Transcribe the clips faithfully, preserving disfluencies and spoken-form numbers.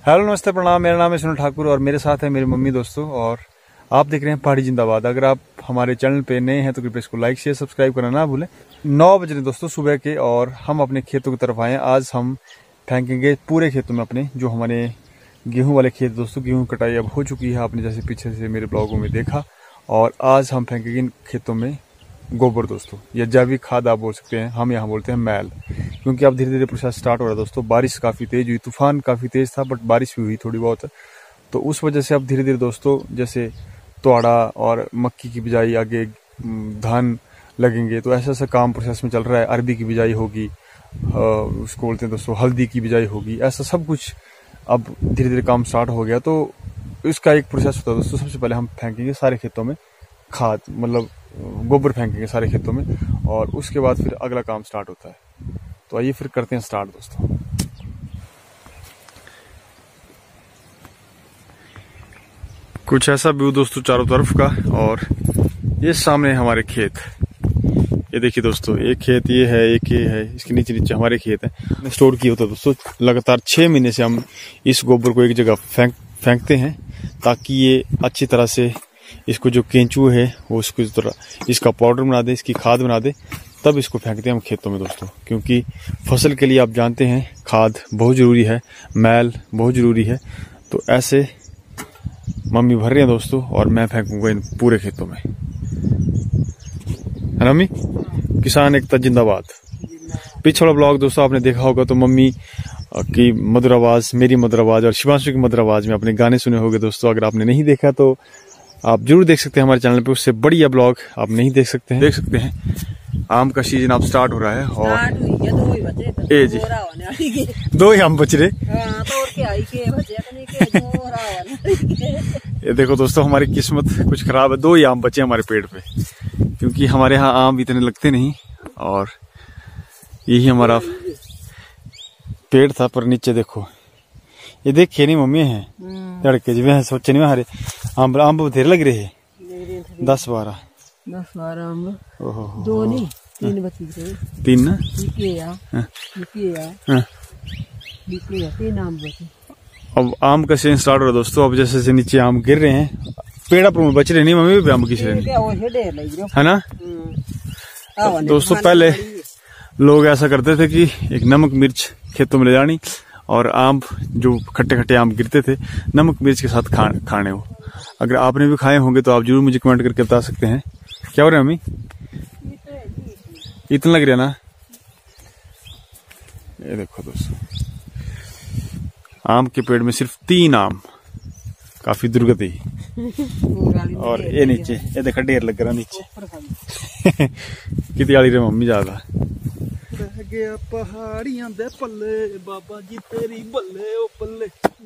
Hello नमस्ते प्रणाम, मेरा नाम है सुनील ठाकुर और मेरे साथ है मेरी मम्मी दोस्तों। और आप देख रहे हैं पहाड़ी जिंदाबाद। अगर आप हमारे चैनल पे नए हैं तो कृपया इसको लाइक शेयर सब्सक्राइब करना ना भूलें। नौ बज रहे दोस्तों सुबह के और हम अपने खेतों की तरफ आए हैं। आज हम फेंकेंगे पूरे खेतों में अपने, जो हमारे गेहूं वाले खेत दोस्तों। गेहूं कटाई अब हो चुकी है, आपने जैसे पीछे से मेरे ब्लॉगों में देखा। और आज हम फेंकेंगे इन खेतों में गोबर दोस्तों, या जैविक खाद आप बोल सकते हैं, हम यहाँ बोलते हैं मैल। क्योंकि अब धीरे धीरे प्रोसेस स्टार्ट हो रहा है दोस्तों। बारिश काफ़ी तेज हुई, तूफान काफ़ी तेज था, बट बारिश भी हुई थोड़ी बहुत, तो उस वजह से अब धीरे धीरे दोस्तों जैसे तोड़ा और मक्की की बिजाई, आगे धान लगेंगे, तो ऐसा ऐसा काम प्रोसेस में चल रहा है। अरबी की बिजाई होगी, उसको बोलते हैं दोस्तों हल्दी की बिजाई होगी, ऐसा सब कुछ अब धीरे धीरे काम स्टार्ट हो गया। तो इसका एक प्रोसेस होता है दोस्तों। सबसे पहले हम फेंकेंगे सारे खेतों में खाद, मतलब गोबर फेंकेंगे सारे खेतों में, और उसके बाद फिर अगला काम स्टार्ट होता है। तो आइए फिर करते हैं स्टार्ट दोस्तों। कुछ ऐसा व्यू दोस्तों चारों तरफ का, और ये सामने हमारे खेत। ये देखिए दोस्तों, एक खेत ये है, एक ये है, इसके नीचे नीचे हमारे खेत है। स्टोर किया होता है दोस्तों। लगातार छह महीने से हम इस गोबर को एक जगह फेंक फेंकते हैं, ताकि ये अच्छी तरह से इसको जो केंचू है वो उसको इस तरह इसका पाउडर बना दे, इसकी खाद बना दे, तब इसको फेंकते हैं हम खेतों में दोस्तों। क्योंकि फसल के लिए आप जानते हैं खाद बहुत ज़रूरी है, मैल बहुत ज़रूरी है। तो ऐसे मम्मी भर रहे हैं दोस्तों, और मैं फेंकूंगा इन पूरे खेतों में। है ना मम्मी? किसान एकता जिंदाबाद। पीछे वाला ब्लॉग दोस्तों आपने देखा होगा, तो मम्मी की मधुर आवाज़, मेरी मधुर आवाज़ और शिवांशु की मधुर आवाज़ में अपने गाने सुने होंगे दोस्तों। अगर आपने नहीं देखा तो आप जरूर देख सकते हैं हमारे चैनल पे। उससे बढ़िया ब्लॉग आप नहीं देख सकते हैं। देख सकते हैं आम का सीजन अब स्टार्ट हो रहा है, और ए जी दो ही आम बच रहे। ये देखो दोस्तों, हमारी किस्मत कुछ खराब है, दो ही आम बचे हमारे पेड़ पे। क्योंकि हमारे यहाँ आम इतने लगते नहीं, और यही हमारा पेड़ था। पर नीचे देखो, ये देखिए नहीं मम्मी है लड़के जी में सोचे नहीं हरे आम आम बथेरे लग रहे हैं। दस बारह दस बारह आम, दो नहीं तीन बची थे। तीन ना तीन आम बचे। अब आम का सीजन स्टार्ट हो रहा है दोस्तों। अब जैसे जैसे नीचे आम गिर रहे हैं, पेड़ा पर बच रहे नहीं मम्मी भी आम की है ना दोस्तों। पहले लोग ऐसा करते थे कि एक नमक मिर्च खेतों में ले जानी, और आम जो खट्टे खट्टे आम गिरते थे नमक मिर्च के साथ खा, खाने हो। अगर आपने भी खाए होंगे तो आप जरूर मुझे कमेंट करके बता सकते हैं। क्या हो रहा है मम्मी? इतना लग रहा है ना। ये देखो दोस्तों, आम के पेड़ में सिर्फ तीन आम, काफी दुर्गति। और ये नीचे ये देखा ढेर लग रहा नीचे। कितनी आली रे मम्मी ज्यादा रह गया पहाड़ियां दे पल्ले, बाबा जी तेरी बल्ले ओ पल्ले।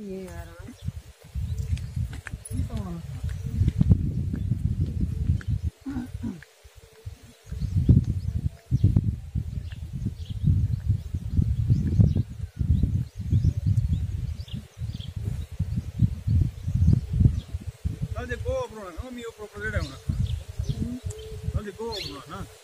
देखो अपना ना मम्मी ऊपर ऊपर ले रहा हूं। देखो अपना ना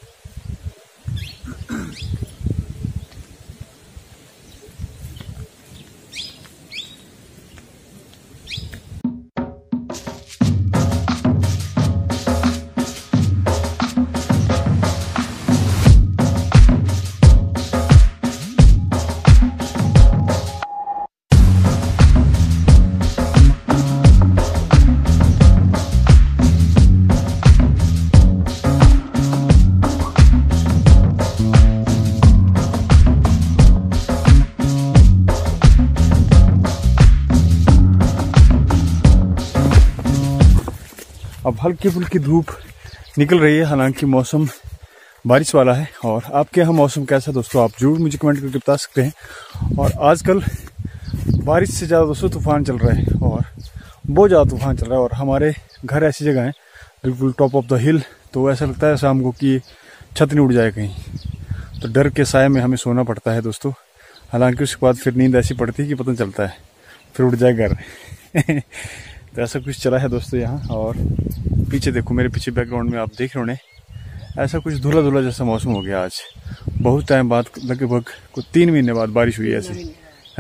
अब हल्की फुल्की धूप निकल रही है, हालांकि मौसम बारिश वाला है। और आपके यहाँ मौसम कैसा है दोस्तों, आप जरूर मुझे कमेंट करके बता सकते हैं। और आजकल बारिश से ज़्यादा दोस्तों तूफान चल रहा है, और बहुत ज़्यादा तूफान चल रहा है। और हमारे घर ऐसी जगह है बिल्कुल टॉप ऑफ द हिल, तो ऐसा लगता है शाम को कि छत नहीं उड़ जाए कहीं, तो डर के साए में हमें सोना पड़ता है दोस्तों। हालांकि उसके बाद फिर नींद ऐसी पड़ती है कि पता चलता है फिर उठ जाए घर। तो ऐसा कुछ चला है दोस्तों यहाँ। और पीछे देखो, मेरे पीछे बैकग्राउंड में आप देख रहे होंगे, ऐसा कुछ धुला धुला जैसा मौसम हो गया आज। बहुत टाइम बाद, लगभग कुछ तीन महीने बाद बारिश हुई ऐसे है।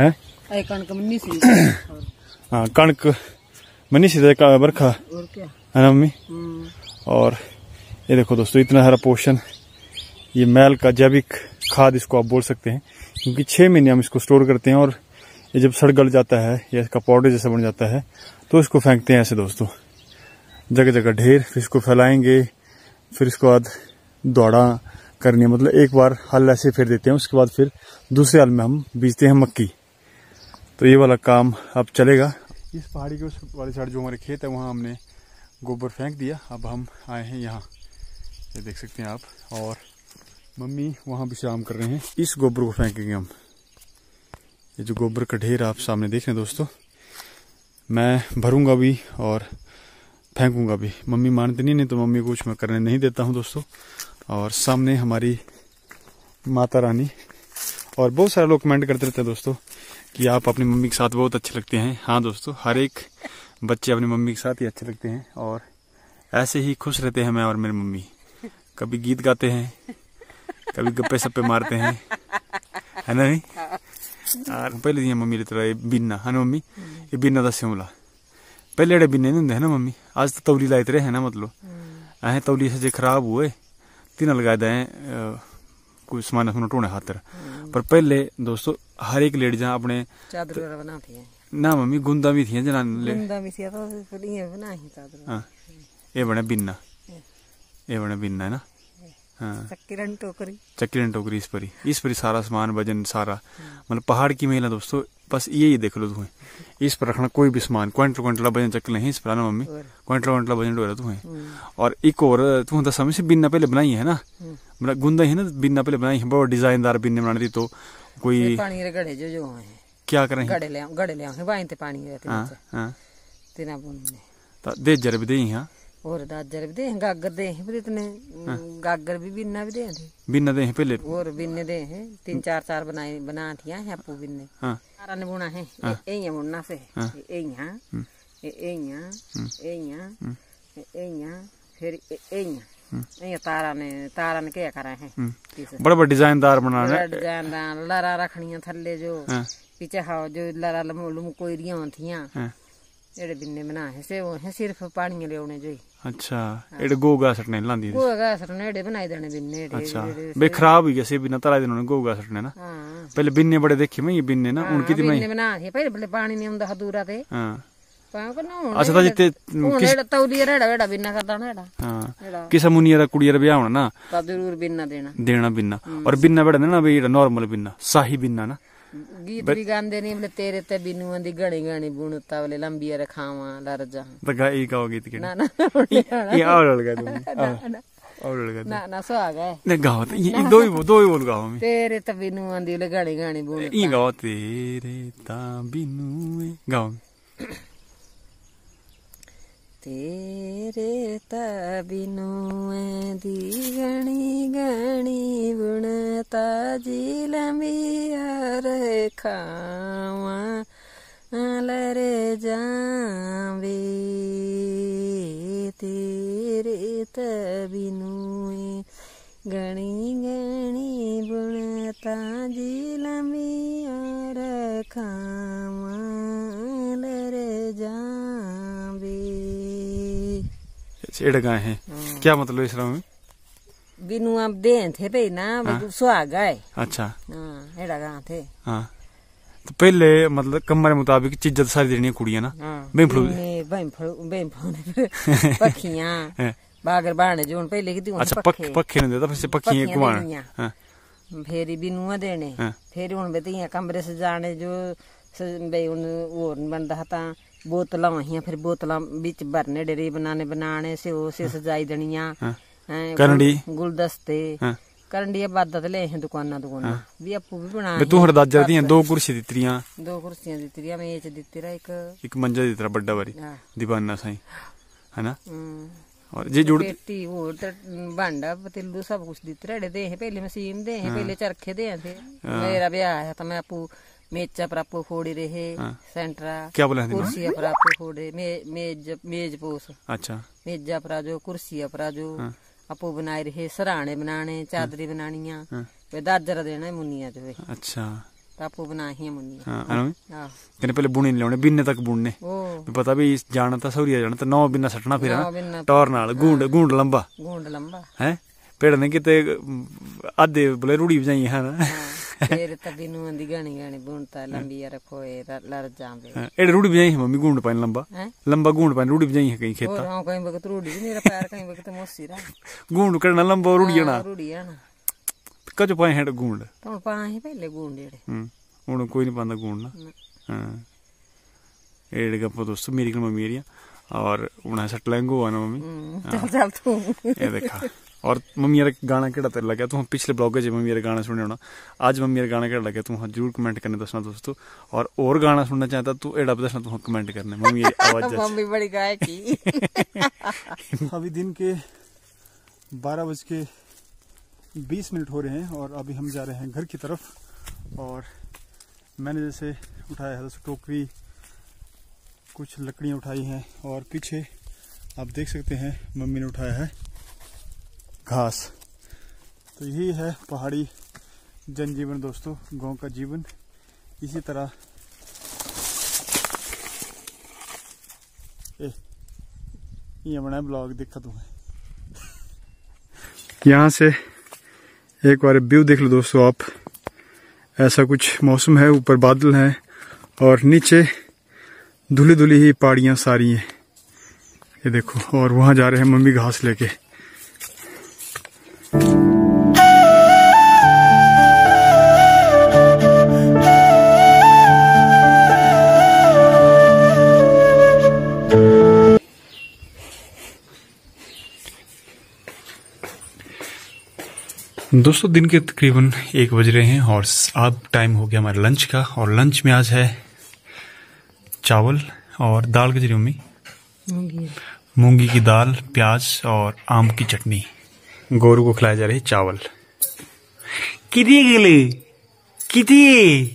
ऐ कणक मन्नी सी हाँ कणक मनी सी बरखा और क्या है ना मम्मी। और ये देखो दोस्तों इतना सारा पोषण, ये मैल का जैविक खाद इसको आप बोल सकते हैं, क्योंकि छः महीने हम इसको स्टोर करते हैं और ये जब सड़ गल जाता है या इसका पाउडर जैसा बन जाता है तो इसको फेंकते हैं ऐसे दोस्तों जगह जगह ढेर। फिर इसको फैलाएंगे, फिर इसके बाद दौड़ा करनी है, मतलब एक बार हल ऐसे फेर देते हैं, उसके बाद फिर दूसरे हल में हम बीजते हैं मक्की। तो ये वाला काम अब चलेगा। इस पहाड़ी के उस वाली साइड जो हमारे खेत है वहाँ हमने गोबर फेंक दिया। अब हम आए हैं यहाँ, ये देख सकते हैं आप, और मम्मी वहाँ विश्राम कर रहे हैं। इस गोबर को फेंकेंगे हम। ये जो गोबर का ढेर आप सामने देख रहे हैं दोस्तों, मैं भरूंगा भी और फेंकूंगा भी। मम्मी मानती नहीं, नहीं तो मम्मी को कुछ मैं करने नहीं देता हूँ दोस्तों। और सामने हमारी माता रानी, और बहुत सारे लोग कमेंट करते रहते हैं दोस्तों कि आप अपनी मम्मी के साथ बहुत अच्छे लगते हैं। हाँ दोस्तों, हर एक बच्चे अपनी मम्मी के साथ ही अच्छे लगते हैं और ऐसे ही खुश रहते हैं मैं और मेरी मम्मी। कभी गीत गाते हैं, कभी गप्पे सप्पे मारते हैं, है ना नहीं। और पहले दिया मम्मी तरह बिन्ना है ना मम्मी, ये बिन्ना का शिमला पहले एड़े बिन्ने नहीं होंगे है ना मम्मी। आज तो तौली लाए रहे है ना, मतलब अं तौली से जो खराब हुए तीन लगाए दें कोई सामान सुना टोने खातर। पर पहले दोस्तों हर एक लेडी जहाँ अपने चादर बनाती है ना मम्मी, गुंदा भी थी जना हाँ ये बने बिन्ना, ये बने बिन्ना है ना। हाँ चक्की टोकरी, चक्की टोकरी इस पर ही, इस पर ही सारा सामान वजन सारा, मतलब पहाड़ की महिला दोस्तों बस यही देख लो तुम्हें। इस पर रखना कोई भी सामान, क्विंटल क्विंटल वजन चक्कर नहीं इस पर ना मम्मी, क्विंटल क्विंटल वजन डोरा तुम्हें। और एक और तुम्हें दस समय से बिन्ना पहले बनाई है ना, मतलब गुंदा ही ना बिन्ना पहले बनाई है, बहुत डिजाइनदार बिन्ने बनानी थी। तो कोई पानी रे गड़े जो जो है क्या करें, गड़े ले गड़े ले वाइन ते पानी रहते हैं। हां तेना बुनने तो दे जर भी दे हां, और दाजर भी दे, गागर दे फिर इतने गागर भी बिन्ना भी दे थे, बिन्ना दे पहले और बिन्ने दे हैं तीन चार चार बनाए बना थिया है आपू बिन्ने। हां सारा ने बुना है ए यहां बुनना से ए यहां ए यहां ए यहां ए यहां फिर ए यहां ये तारा ने तारा ने क्या करा है बड़ा बड़ा डिजाइनदार बनाना है, डिजाइनदार लरा रखनियां थल्ले जो पीछे हां जो लरा लम कोईरियां थियां एड़े बिन्ने बना है से वो है सिर्फ पानी लेने जो। अच्छा एड़े गोगा सटने लांदी गोगा सटने एड़े बनाई देने बिन्ने एड़े। अच्छा बे खराब हो गया से बिना तला देने गोगा सटने ना। हां पहले बिन्ने बड़े देखे मैं, ये बिन्ने ना उनकी थी मैं बिन्ने बना है पहले पहले पानी नहीं हुंदा दूरा ते। हां पाओ को ना अच्छा तो जिते किस तौली रेड़ा रेड़ा बिन्ना करदा ना एड़ा। हां किस मुनिया दा कुड़िया दा ब्याह होना ना तो जरूर बिन्ना देना देना बिन्ना। और बिन्ना बड़ा देना भाई एड़ा नॉर्मल बिन्ना, शाही बिन्ना ना। गीत भी गांदे नहीं बोले तेरे ते बिनुआ दी गणी गणी बुनता बोले लंबी रे खावा लर जा तो गा ई गाओ गीत के ना ना ये और लगा तुम और लगा ना ना सो आ गए ने गाओ ये दो ही दो ही बोल गाओ मैं तेरे ते बिनुआ दी बोले गणी गणी बुनता ई गाओ तेरे ता बिनुए गाओ तेरे ता बिनुए दी गणी गणी बुनता जी लंबी रे खावा लरे जावे तेरे ता बिनुए गणी गणी बुनता जी लंबी रे खावा लरे जावे। एड़ा गाए हैं क्या मतलब इस में बिनुआ दे थे पे ना सुहाग गए। अच्छा हां एड़ा गा थे। हां तो पहले मतलब कमरे मुताबिक चीज़ सारी देनी कुड़ियां ना बेफड़ू बेफड़ू बेफड़ू पखियां बागर बाणे जोन पहले की अच्छा पक्के पक्के ने देता फिर पखियां घुमाने। हां फेरी बिनुआ देने फिर हुन बेतिया कमरे से जाने जो बे हुन और बनदा था बोतलां वहियां फिर बोतलां बिच भरने डेरे बनाने बनाने से ओ से सजाई दनिया करंडी गुलदस्ते करंडी बादा ते ले हैं दुकाना दुकाना भी आपू भी बना तू हर दाजा दियां दो कुर्सी दित्तियां दो कुर्सियां दित्तियां मेज दित्ती रा एक एक मंजा दित्तरा बड्डा बारी दीवाना साईं है ना। और जे जुड़ पेटी और भांडा पतीलू सब कुछ दित्ते रे दे पहले मशीन दे पहले चरखे दे थे। मेरा ब्याह है तो मैं आपू मेचा पर आपको फोड़ी रहे सेंटरा क्या बोला कुर्सियां पर आपको फोड़े मेज मेज पोस। अच्छा मेजा पर जो कुर्सियां पर जो आपो बनाए रहे सराहने बनाने चादरी बनानिया वे दाजरा देना मुनिया जो। अच्छा टापू बना ही मुन्नी। हाँ कहने पहले बुने नहीं लाने बिन्ने तक बुनने पता भी जाना था सौरिया जाना तो नौ बिन्ना सटना फिर ना टॉर नाल गूंड गूंड लंबा गूंड लंबा है पेड़ ने किते आधे बोले रूड़ी बजाई है ना फिर तभी नु अंदी गानी गानी बुनता लंबी रखो ए लड़ जावे एड़े रूड़ी बजाई है मम्मी गूंड पाइन लंबा लंबा गूंड पाइन रूड़ी बजाई है कहीं खेता और हां कहीं बगत रूड़ी नहीं रे पैर कहीं बगत मोसी रा गूंड करना लंबा रूड़ी ना रूड़ी ना कजो पाए हेड गूंड तो पाए पहले गूंड एड़े हम्म हुन कोई नहीं पांदा गूंड ना हां एड़े गप्पो दोस्तों मेरी कल मम्मी एरिया और उना सट लेंगो है ना मम्मी चल चल तू ये देखा और मम्मी यार गाना केड़ा तेरे लगा तू पिछले ब्लॉग में मम्मी यार गाना सुने होना आज मम्मी यार गाना केड़ा लगा तू जरूर कमेंट करने दसना दोस्तों और और गाना सुनना चाहता तू एड़ा दसना तू कमेंट करने मम्मी आवाज मम्मी बड़ी गायकी अभी दिन के बारह बज के बीस मिनट हो रहे हैं और अभी हम जा रहे हैं घर की तरफ और मैंने जैसे उठाया है टोकरी कुछ लकड़ियाँ उठाई हैं और पीछे आप देख सकते हैं मम्मी ने उठाया है घास। तो यही है पहाड़ी जनजीवन दोस्तों गांव का जीवन इसी तरह ए ये बना ब्लॉग देखा तुम्हें यहाँ से एक बार व्यू देख लो दोस्तों आप ऐसा कुछ मौसम है ऊपर बादल हैं और नीचे धुली धुली ही पहाड़ियां सारी हैं ये देखो और वहां जा रहे हैं मम्मी घास लेके। दोस्तों दिन के तकरीबन एक बज रहे हैं और अब टाइम हो गया हमारे लंच का और लंच में आज है चावल और दाल की मम्मी मूंगी की दाल प्याज और आम की चटनी गोरू को खिलाया जा रही है चावल कितनी गिले कितनी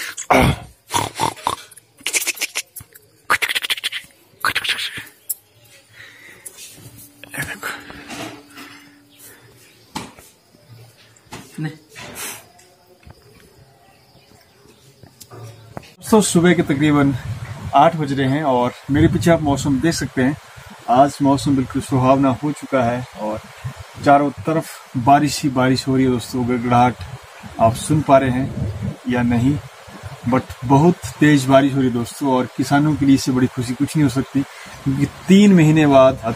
तो सुबह के तकरीबन आठ बज रहे हैं और मेरे पीछे आप मौसम देख सकते हैं आज मौसम बिल्कुल सुहावना हो चुका है और चारों तरफ बारिश ही बारिश हो रही है दोस्तों। गड़गड़ाहट आप सुन पा रहे हैं या नहीं बट बहुत तेज बारिश हो रही है दोस्तों और किसानों के लिए इससे बड़ी खुशी कुछ नहीं हो सकती क्योंकि तीन महीने बाद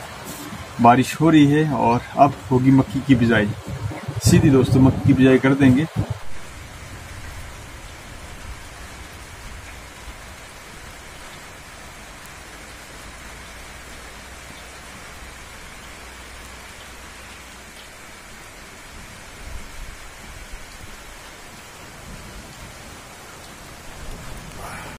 बारिश हो रही है और अब होगी मक्की की बिजाई सीधी दोस्तों मक्की की बिजाई कर देंगे